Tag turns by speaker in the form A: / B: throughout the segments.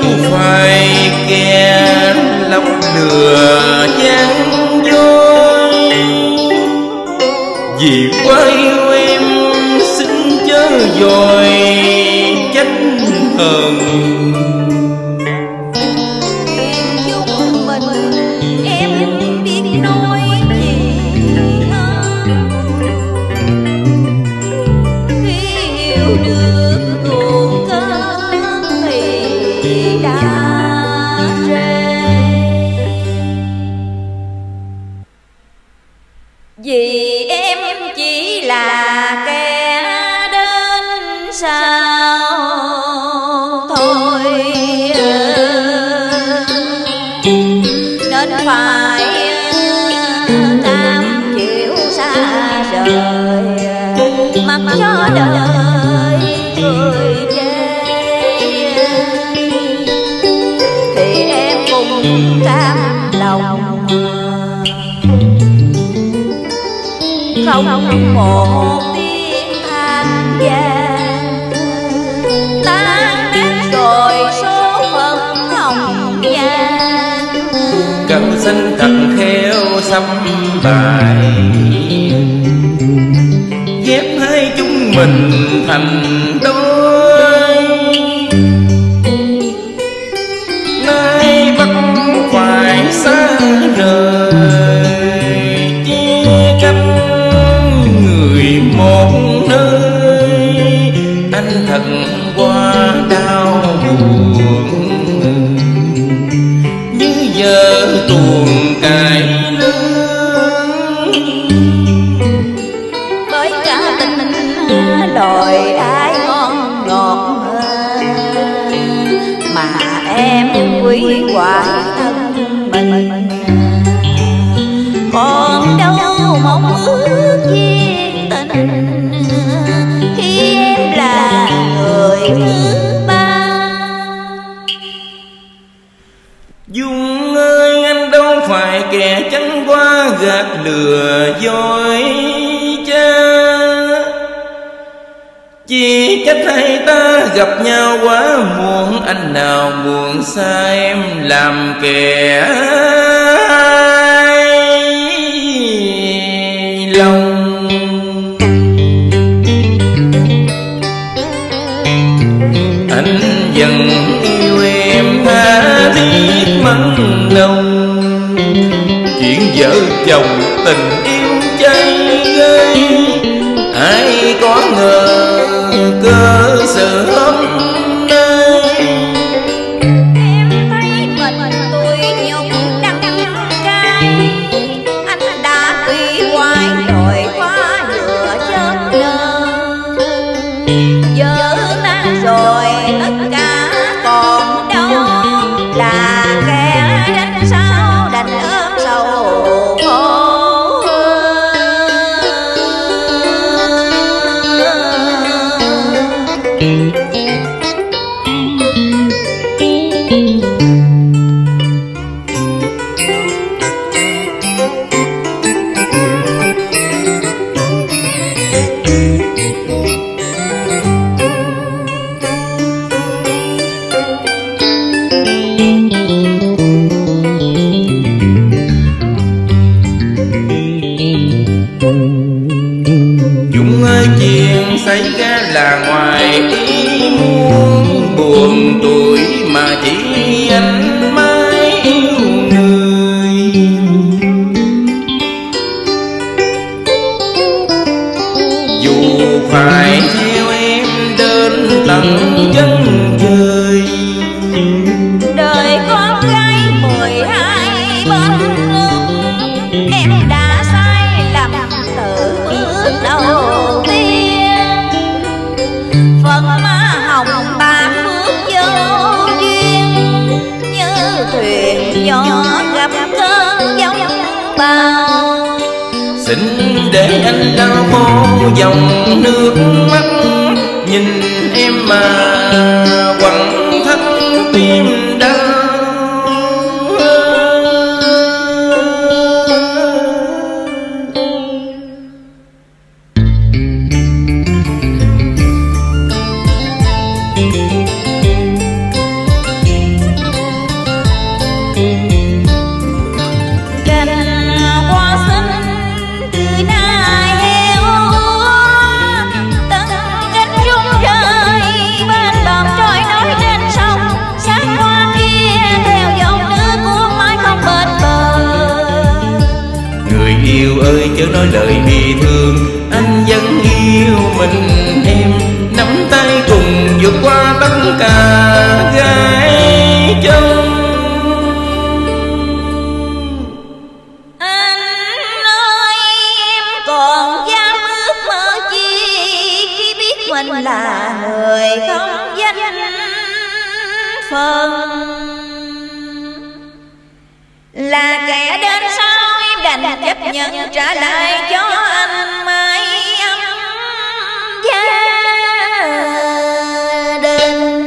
A: phải kẻ lóc lừa gian dối, vì quá yêu em xin chớ dòi trách hờn.
B: Vì em chỉ là kẻ đến sau thôi, nên phải cam chịu xa rời, mặc cho đời cười chê. Thì em cũng cam lòng không một tiếng than vang, tan nát rồi số phận hồng nhan.
A: Cẩm xanh thật khéo xăm bài, ghép hai chúng mình thành đôi. Nay bắt phải xa rời, chia cách một nơi. Anh thật quá đau buồn, như giờ tuồng cài lưng.
B: Bởi cả tình đòi ai ngon ngọt hơn, mà em quý hoài thân mình. Còn đâu mong ước duyên tình, khi em là người thứ ba.
A: Dung ơi, anh đâu phải kẻ trắng qua gạt lừa dối cha, chỉ trách hai ta gặp nhau quá muộn. Anh nào buồn xa em làm kẻ lòng. Anh vẫn yêu em tha thiết mặn nồng, chuyện vợ chồng tình yêu cháy gây. Ai có ngờ cơ sự hôm nay,
B: em thấy mình tôi nhung đắng cay. Anh đã quỳ hoài rồi quá lừa chớp nơ, giờ tan rồi tất cả còn đâu là kẻ đánh sao đành ôm sầu khổ.
A: Dũng ơi, chuyện xảy ra là ngoài ý muốn. Buồn tuổi mà chỉ anh mãi yêu người, dù phải theo em đến tận chân trời.
B: Đời con gái 12 bên nước, em đã sai lầm từ bước đầu tiên. Phận má hồng ba phước vô duyên, như thuyền nhỏ gặp cơn giông bão.
A: Xin để anh lau khô dòng nước mắt, nhìn em mà quặn thắt tim đau. yêu ơi chớ nói lời bi thương, anh vẫn yêu mình em, nắm tay cùng vượt qua tất cả gai chân.
B: Anh ơi em còn dám ước mơ chi khi biết mình là người không danh phận, là kẻ đến sau em đành chấp nhận trả lại cho anh mái ấm gia đình.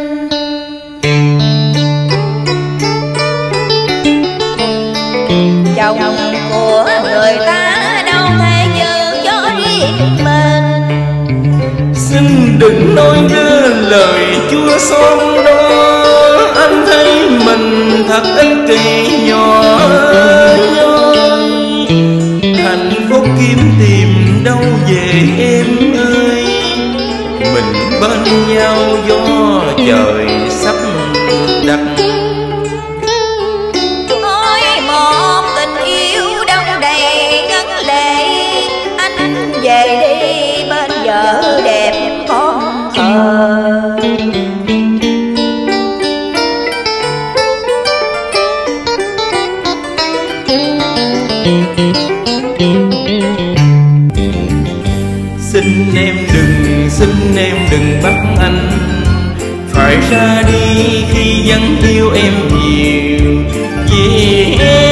B: Chồng của người ta đâu thể giữ cho riêng mình,
A: Xin đừng nói ra lời chua xót đó, anh thấy mình thật ích kỷ nhỏ nhoi. Hạnh phúc kiếm tìm đâu về em ơi, mình bên nhau do trời sắp đặt.
B: ôi một tình yêu đông đầy ngân lệ, anh về đi bên vợ đẹp con thờ.
A: Xin em đừng bắt anh phải ra đi khi vẫn yêu em nhiều, vì em